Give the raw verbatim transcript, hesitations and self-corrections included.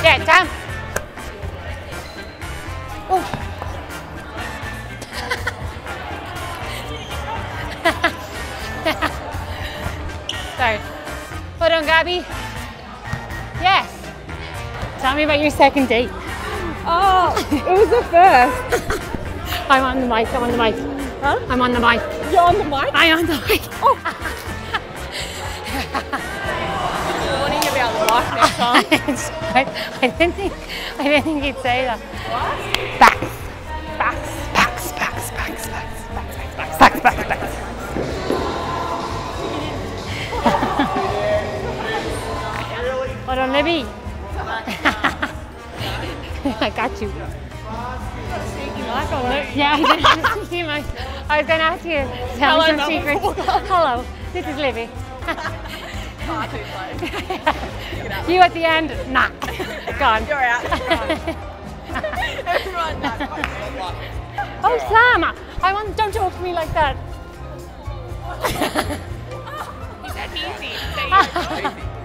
Yeah, down. Oh. Sorry. Hold on, Gabby. Yes. Tell me about your second date. Oh, it was the first. I'm on the mic. I'm on the mic. Huh? I'm on the mic. You're on the mic? I'm on the mic. Oh. Warning about the mic next time. I, I didn't think I didn't think he'd say that. What? Backs. Backs. Backs. Backs. Backs. Backs. Backs. Backs. Backs. Backs. Backs. Hold on, Libby. I got you. Yeah, I didn't see my. I was going to ask you to tell me some secrets. Hello, this is Libby. You at the end? Nah. Gone. You're out. Everyone, no. Oh, Sam! I want. Don't talk to me like that. Is that easy?